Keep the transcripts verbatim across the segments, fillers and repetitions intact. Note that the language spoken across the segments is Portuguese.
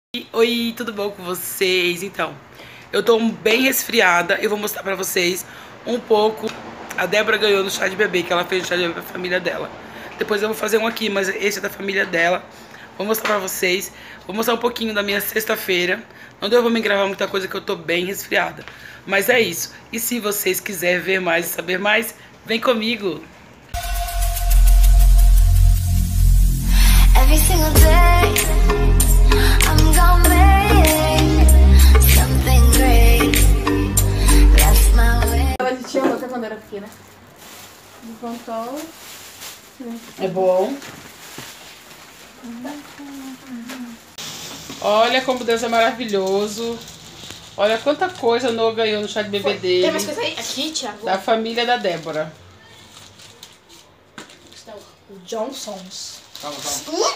Oi, tudo bom com vocês? Então, eu tô bem resfriada. Eu vou mostrar pra vocês um pouco. A Débora ganhou no chá de bebê, que ela fez no chá de bebê pra família dela. Depois eu vou fazer um aqui, mas esse é da família dela. Vou mostrar pra vocês. Vou mostrar um pouquinho da minha sexta-feira. Não deu pra me gravar muita coisa, que eu tô bem resfriada. Mas é isso. E se vocês quiserem ver mais e saber mais, vem comigo! Every single day I'm gonna make something great. That's my way. Ela tinha outra quando era pequena. Me contou. É bom. Olha como Deus é maravilhoso. Olha quanta coisa Noah ganhou no chá de bebê dele. Tem mais coisa aí? Aqui, Thiago? Da família da Débora. Está o Johnsons. Calma, calma.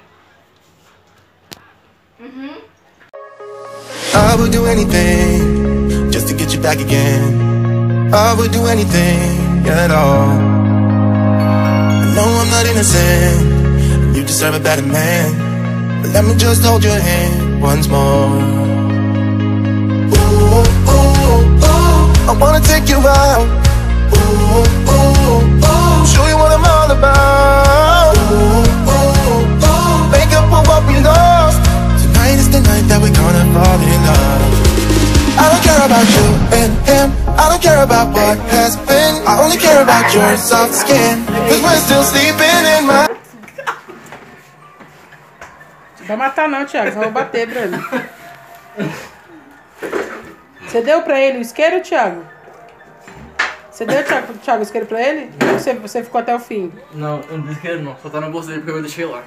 Uhum. I would do anything just to get you back again. I would do anything at all. I know I'm not innocent, you deserve a better man, but let me just hold your hand once more. Ooh, ooh, ooh, I wanna take you out. Ooh, ooh, ooh, show you what I'm all about. Ooh, ooh, ooh, make up for what we lost. Tonight is the night that we're gonna fall in love. I don't care about you and him, I don't care about what has been, I only care about your soft skin, cause we're still sleeping in my... Não vai matar não, Thiago, eu vou bater, Bruno. Você deu pra ele o isqueiro, Thiago? Você deu, Thiago, Thiago, o isqueiro pra ele? Ou você, você ficou até o fim? Não, eu não isqueiro não, só tá na bolsa dele porque eu deixei lá.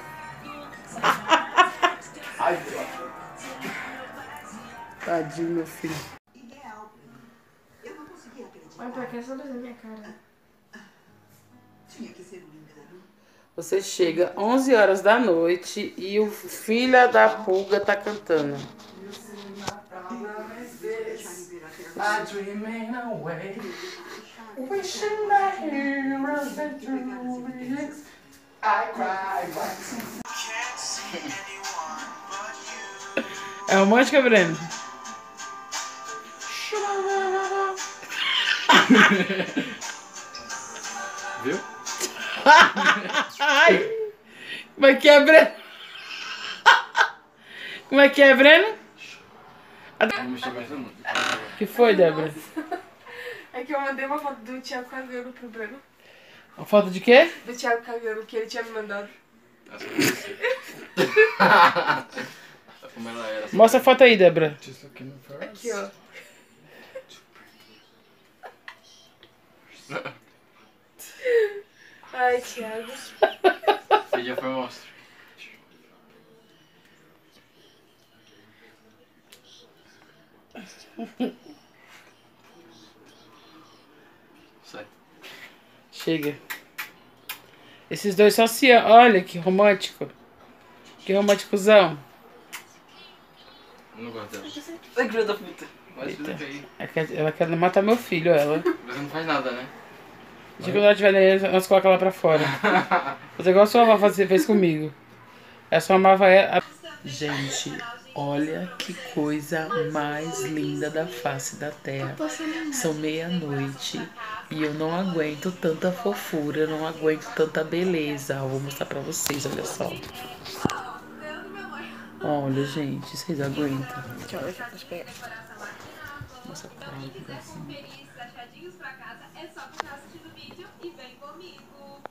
Ai, Tadinho, meu filho. Olha pra cá, só na minha cara. Você chega onze horas da noite e o filho da pulga tá cantando. É romântica, Breno? Viu? Ai, como é que é, Breno? Como é que é, Breno? Vamos mexer mais no mundo. Que foi, Débora? É que eu mandei uma foto do Thiago cagando pro Bruno. Uma foto de quê? Do Thiago cagando, que ele tinha me mandado. Como ela era. Mostra a foto aí, Débora. Aqui, ó. Ai, Thiago. Você já foi monstro. Sai. Chega. Esses dois só se amam. Olha que romântico. Que românticozão. Eu não gosto dela. Ai, que filha da puta. Vai se Eita. aí. Ela quer, ela quer matar meu filho, ela. Você não faz nada, né? Deixa quando ela estiver nele, nós colocamos ela pra fora. Fazer igual a sua avó fazia- fez comigo. Ela só amava ela. Gente, olha que coisa mais linda da face da terra. São meia-noite e eu não aguento tanta fofura, eu não aguento tanta beleza. Eu vou mostrar pra vocês, olha só. Olha, gente, vocês aguentam? Deixa eu ver, deixa eu pegar. Nossa, cara, que assim. Achadinhos pra casa é só ficar assistindo o vídeo e vem comigo.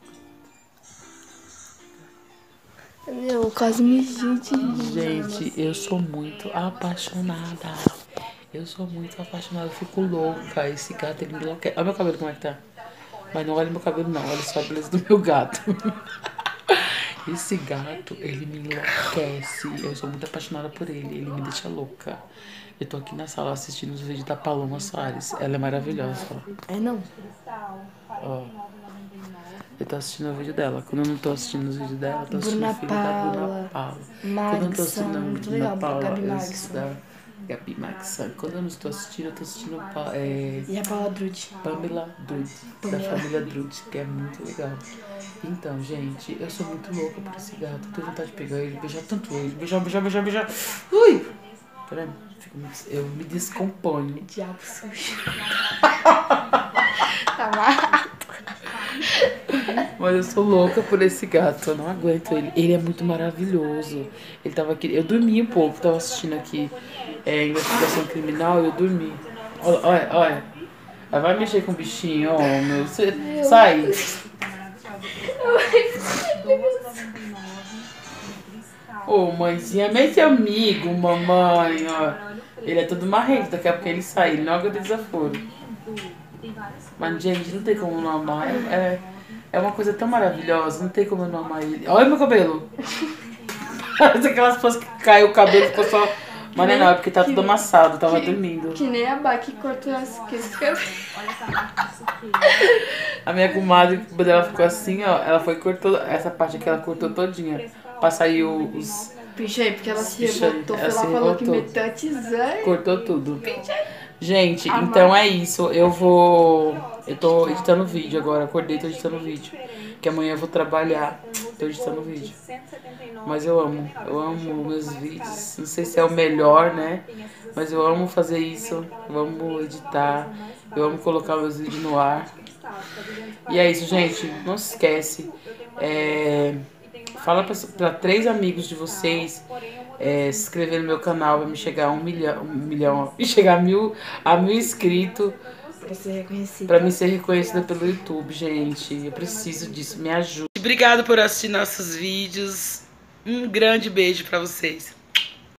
Meu, quase me gente. Gente, eu sou muito apaixonada. Eu sou muito apaixonada, eu fico louca. Esse gato, ele me enlouquece. Olha meu cabelo como é que tá. Mas não olha meu cabelo não, olha só a beleza do meu gato. Esse gato, ele me enlouquece. Eu sou muito apaixonada por ele, ele me deixa louca. Eu tô aqui na sala assistindo os vídeos da Paloma Soares. Ela é maravilhosa, ó. É não? Ó. Eu tô assistindo o vídeo dela. Quando eu não tô assistindo os vídeos dela, eu tô assistindo Bruna o vídeo da Bruna Paula, Paula. Quando eu não tô assistindo Magsan, a muito Bruna legal, Paula, Gabi eu assisto Magsan. da Gabi Magsan. Quando eu não estou assistindo, eu tô assistindo pa- é, E a Paula Drude. Pamela Drude, da Pamela. família Drude, que é muito legal. Então, gente, eu sou muito louca por esse gato. Eu tenho vontade de pegar ele, beijar tanto ele. Beijar, beijar, beijar, beijar. Ui! Peraí, eu me descomponho. Diabo sujo. Tá amarrado. Mas eu sou louca por esse gato, eu não aguento ele. Ele é muito maravilhoso. Ele tava aqui, eu dormi um pouco, tava assistindo aqui é, investigação criminal e eu dormi. Olha, olha, olha. Ela vai mexer com o bichinho, ó, meu. Cê, sai. Ô, oh, mãezinha, mete amigo, mamãe, ó. Ele é todo marrento, daqui a pouco ele sai, ele não aguenta desaforo. Mas, gente, não tem como não amar. É, é uma coisa tão maravilhosa, não tem como eu não amar ele. Olha meu cabelo. Parece aquelas pessoas que caiu o cabelo e ficou só... Mas não é não, é porque tá tudo amassado, tava que, dormindo. Que nem a Bá que cortou as cabelos. A minha comadre, quando ela ficou assim, ó, ela foi cortou essa parte aqui, ela cortou todinha. Pra sair os... Picha aí, porque ela se Picha aí, revoltou, ela ela se falou que revoltou. meteu a tisane. Cortou tudo. Picha aí. Gente, Amar. então é isso. Eu vou... Eu tô editando vídeo agora. Acordei e tô editando vídeo. Que amanhã eu vou trabalhar. Tô editando vídeo. Mas eu amo. Eu amo meus vídeos. Não sei se é o melhor, né? Mas eu amo fazer isso. Eu amo editar. Eu amo colocar meus vídeos no ar. E é isso, gente. Não se esquece. É... Fala pra, pra três amigos de vocês é, se inscrever no meu canal. Vai me chegar a um milhão, um milhão, ó, me chegar a mil, a mil inscritos. Pra ser reconhecida. Pra me ser reconhecida pelo YouTube, gente. Eu preciso disso, me ajude. Obrigado por assistir nossos vídeos. Um grande beijo pra vocês.